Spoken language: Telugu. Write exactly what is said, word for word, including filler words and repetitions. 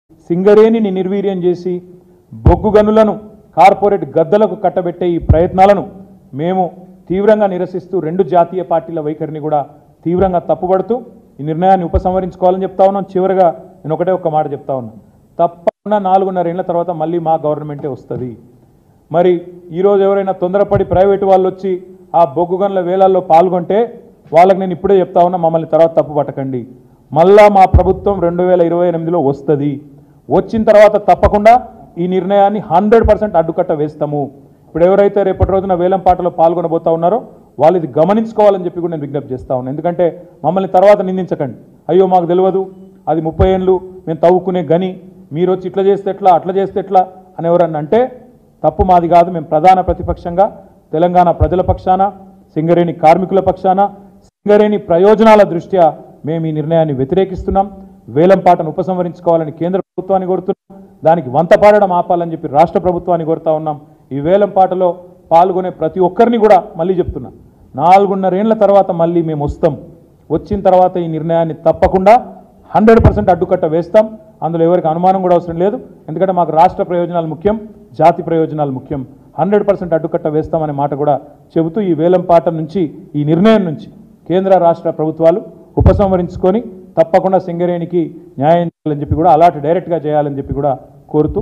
సింగరేణిని నిర్వీర్యం చేసి బొగ్గు గనులను కార్పొరేట్ గద్దలకు కట్టబెట్టే ఈ ప్రయత్నాలను మేము తీవ్రంగా నిరసిస్తూ రెండు జాతీయ పార్టీల వైఖరిని కూడా తీవ్రంగా తప్పుపడుతూ ఈ నిర్ణయాన్ని ఉపసంహరించుకోవాలని చెప్తా ఉన్నాం. చివరిగా నేను ఒకటే ఒక్క మాట చెప్తా ఉన్నా, తప్పకుండా నాలుగున్నర ఏళ్ల తర్వాత మళ్ళీ మా గవర్నమెంటే వస్తుంది. మరి ఈరోజు ఎవరైనా తొందరపడి ప్రైవేటు వాళ్ళు వచ్చి ఆ బొగ్గు గనుల వేలాల్లో పాల్గొంటే వాళ్ళకి నేను ఇప్పుడే చెప్తా ఉన్నా, మమ్మల్ని తర్వాత తప్పు పట్టకండి. మళ్ళా మా ప్రభుత్వం రెండు వేల ఇరవై ఎనిమిదిలో వస్తుంది. వచ్చిన తర్వాత తప్పకుండా ఈ నిర్ణయాన్ని హండ్రెడ్ పర్సెంట్ అడ్డుకట్ట వేస్తాము. ఇప్పుడు ఎవరైతే రేపటి రోజున వేలంపాటలో పాల్గొనబోతా ఉన్నారో వాళ్ళు ఇది గమనించుకోవాలని చెప్పి కూడా నేను విజ్ఞప్తి చేస్తా ఉన్నాను. ఎందుకంటే మమ్మల్ని తర్వాత నిందించకండి, అయ్యో మాకు తెలియదు, అది ముప్పై ఏళ్ళు మేము తవ్వుకునే గని, మీరు వచ్చి ఇట్లా చేస్తే ఎట్లా అట్లా చేస్తే ఎట్లా అని ఎవరన్నా అంటే తప్పు మాది కాదు. మేము ప్రధాన ప్రతిపక్షంగా తెలంగాణ ప్రజల పక్షాన, సింగరేణి కార్మికుల పక్షాన, సింగరేణి ప్రయోజనాల దృష్ట్యా మేము ఈ నిర్ణయాన్ని వ్యతిరేకిస్తున్నాం. వేలంపాటను ఉపసంహరించుకోవాలని కేంద్ర ప్రభుత్వాన్ని కోరుతున్నాం. దానికి వంతపాడడం ఆపాలని చెప్పి రాష్ట్ర ప్రభుత్వాన్ని కోరుతా ఉన్నాం. ఈ వేలంపాటలో పాల్గొనే ప్రతి ఒక్కరిని కూడా మళ్ళీ చెప్తున్నా, నాలుగున్నరేళ్ల తర్వాత మళ్ళీ మేము వస్తాం. వచ్చిన తర్వాత ఈ నిర్ణయాన్ని తప్పకుండా హండ్రెడ్ పర్సెంట్ అడ్డుకట్ట వేస్తాం. అందులో ఎవరికి అనుమానం కూడా అవసరం లేదు. ఎందుకంటే మాకు రాష్ట్ర ప్రయోజనాలు ముఖ్యం, జాతి ప్రయోజనాలు ముఖ్యం. హండ్రెడ్ పర్సెంట్ అడ్డుకట్ట వేస్తామనే మాట కూడా చెబుతూ ఈ వేలంపాట నుంచి, ఈ నిర్ణయం నుంచి కేంద్ర రాష్ట్ర ప్రభుత్వాలు ఉపసంహరించుకొని తప్పకుండా సింగరేణికి న్యాయం చేయాలని చెప్పి కూడా అలాంటి డైరెక్ట్గా చేయాలని చెప్పి కూడా కోరుతూ